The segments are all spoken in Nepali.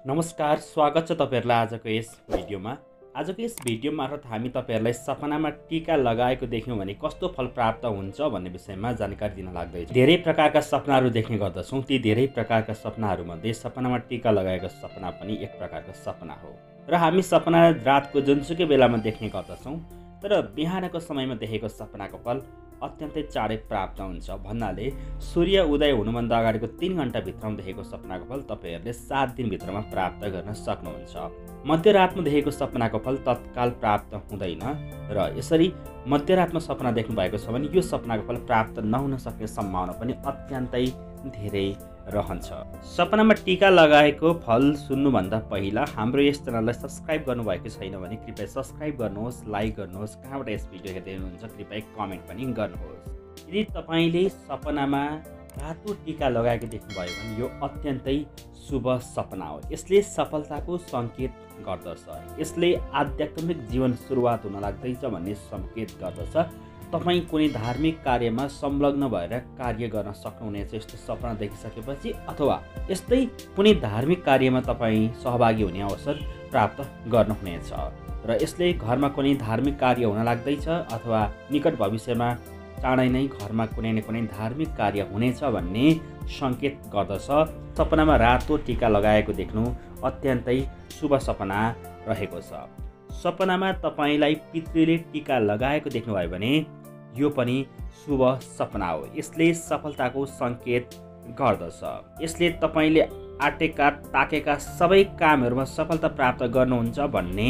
नमस्कार, स्वागत छ तपाईहरुलाई आजको यस भिडियोमा। आजको यस भिडियो मार्फत हामी तपाईहरुलाई सपनामा टीका लगाएको देख्यौं भने कस्तो फल प्राप्त हुन्छ भन्ने विषयमा जानकारी दिन लाग्दैछु। धेरै प्रकारका सपनाहरू देख्ने गर्दछौं। ती धेरै प्रकारका सपनाहरूमध्ये सपनामा टीका लगाएको सपना पनि एक प्रकारको सपना हो र हामी सपना रातको जुनसुकै बेलामा देख्ने गर्दछौं। तर बिहानको समयमा देखेको सपनाको फल अत्यन्तै चाँडै प्राप्त हुन्छ भन्नाले सूर्य उदय हुनुभन्दा अगाडिको 3 घण्टा भित्रमा देखेको सपनाको फल तपाईहरुले 7 दिन भित्रमा प्राप्त गर्न सक्नुहुन्छ। मध्यरातमा देखेको सपनाको फल तत्काल प्राप्त हुँदैन र यसरी मध्यरातमा सपना देख्नु भएको छ भने यो सपनाको फल प्राप्त नहुन सक्ने सम्भावना पनि अत्यन्तै धेरै रहन्छ। सपनामा टीका लगाएको फल सुन्नुभन्दा पहिला हाम्रो यस च्यानललाई सब्स्क्राइब गर्नुभएको छैन भने कृपया सब्स्क्राइब गर्नुहोस्, लाइक गर्नुहोस्, कहाँबाट यस भिडियो हेर्दै हुनुहुन्छ कृपया कमेन्ट पनि गर्नुहोस्। यदि तपाईले सपनामा रातो टीका लगाएको देख्नुभयो भने यो अत्यन्तै शुभ सपना हो। यसले सफलताको संकेत गर्दछ। यसले आध्यात्मिक जीवन सुरुवात हुन लाग्दैछ भन्ने संकेत गर्दछ। तपाई कुनै धार्मिक कार्यमा संलग्न भएर कार्य गर्न सक्नुहुनेछ यस्तो सपना देखिसकेपछि, अथवा यस्तै कुनै धार्मिक कार्यमा तपाई सहभागी हुने अवसर प्राप्त गर्नुहुनेछ र यसले घरमा कुनै धार्मिक कार्य हुन लाग्दैछ अथवा निकट भविष्यमा चाँडै नै घरमा कुनै न कुनै धार्मिक कार्य हुनेछ भन्ने संकेत गर्दछ। सपनामा रातो टीका लगाएको देख्नु अत्यन्तै शुभ सपना रहेको छ। सपनामा तपाईलाई पितृले टीका लगाएको देख्नुभयो भने यो पनि शुभ सपना हो। यसले सफलताको संकेत गर्दछ। यसले तपाईले आटेका ताकेका सबै कामहरुमा सफलता प्राप्त गर्नुहुन्छ भन्ने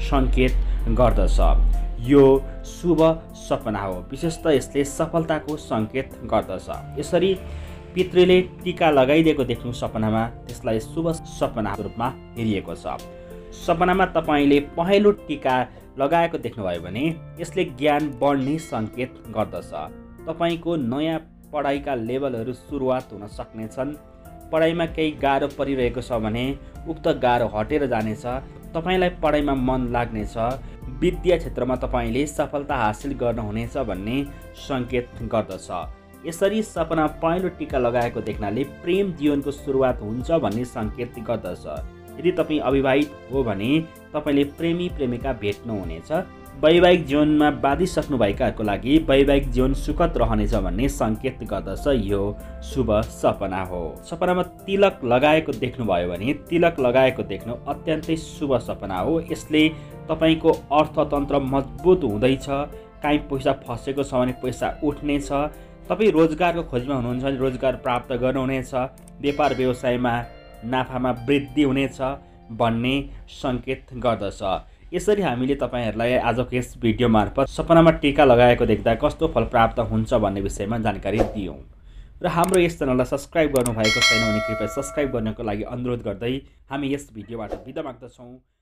संकेत गर्दछ। यो शुभ सपना हो। विशेषतः यसले सफलताको संकेत गर्दछ। यसरी पितृले टीका लगाइदिएको देख्नु सपनामा त्यसलाई शुभ सपनाको रूपमा हेरिएको छ। सपनामा तपाईले पहेँलो टीका लगाएको देख्नुभयो भने यसले ज्ञान बढ्ने संकेत गर्दछ। तपाईको नयाँ पढाइका लेभलहरू सुरुवात हुन सक्नेछन्। पढाइमा केही गाह्रो परिरहेको छ भने उक्त गाह्रो हटेर जानेछ। तपाईलाई पढाइमा मन लाग्नेछ। विद्या क्षेत्रमा तपाईले सफलता हासिल गर्नुहुनेछ भन्ने संकेत गर्दछ। यसरी सपना पहेँलो टीका लगाएको देख्नाले प्रेम जीवनको सुरुवात हुन्छ भन्ने संकेत गर्दछ। यदि तपाईँ अविवाहित हो भने तपाईले प्रेमी प्रेमिका भेट्नुहुनेछ। वैवाहिक जीवनमा बाँधिसक्नु भएकाहरूको लागि वैवाहिक जीवन सुखद रहनेछ भन्ने संकेत गर्दछ। यो शुभ सपना हो। सपनामा तिलक लगाएको देख्नुभयो भने तिलक लगाएको देख्नु अत्यन्तै शुभ सपना हो। यसले तपाईको अर्थतन्त्र मजबुत हुँदैछ। काहीँ पैसा फसेको छ भने पैसा उठ्नेछ। तपाईँ रोजगारको खोजीमा हुनुहुन्छ भने रोजगार प्राप्त गर्नुहुनेछ। व्यापार व्यवसायमा नाफामा वृद्धि हुनेछ भन्ने संकेत गर्दछ। यसरी हामीले तपाईहरुलाई आजको यस भिडियो मार्फत सपनामा टीका लगाएको देख्दा कस्तो फल प्राप्त हुन्छ भन्ने विषयमा जानकारी दियौं र हाम्रो यस च्यानललाई सब्स्क्राइब गर्नुभएको छैन भने कृपया सब्स्क्राइब गर्नको लागि अनुरोध गर्दै हामी यस भिडियोबाट बिदा माग्दछौं।